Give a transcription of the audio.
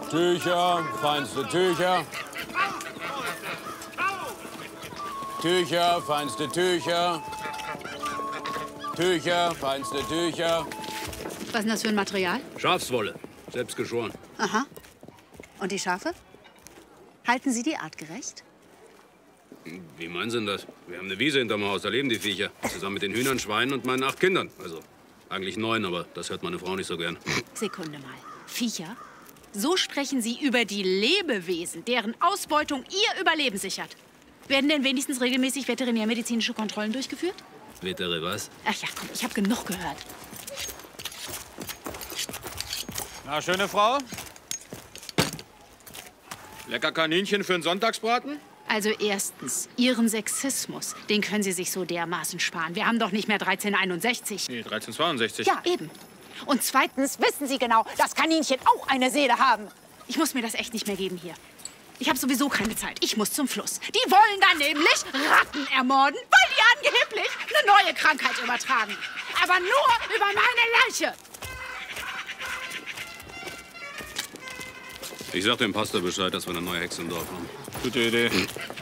Tücher, feinste Tücher. Tücher, feinste Tücher. Tücher, feinste Tücher. Was ist denn das für ein Material? Schafswolle, selbst geschoren. Aha. Und die Schafe? Halten Sie die artgerecht? Wie meinen Sie denn das? Wir haben eine Wiese hinterm Haus, da leben die Viecher. Zusammen mit den Hühnern, Schweinen und meinen 8 Kindern. Also eigentlich 9, aber das hört meine Frau nicht so gern. Sekunde mal. Viecher? So sprechen Sie über die Lebewesen, deren Ausbeutung Ihr Überleben sichert. Werden denn wenigstens regelmäßig veterinärmedizinische Kontrollen durchgeführt? Veteri was? Ach ja, komm, ich habe genug gehört. Na, schöne Frau. Lecker Kaninchen für einen Sonntagsbraten? Also erstens, Ihren Sexismus, den können Sie sich so dermaßen sparen. Wir haben doch nicht mehr 1361. Nee, 1362. Ja, eben. Und zweitens wissen Sie genau, dass Kaninchen auch eine Seele haben. Ich muss mir das echt nicht mehr geben hier. Ich habe sowieso keine Zeit. Ich muss zum Fluss. Die wollen dann nämlich Ratten ermorden, weil die angeblich eine neue Krankheit übertragen. Aber nur über meine Leiche. Ich sag dem Pastor Bescheid, dass wir eine neue Hexe im Dorf haben. Gute Idee.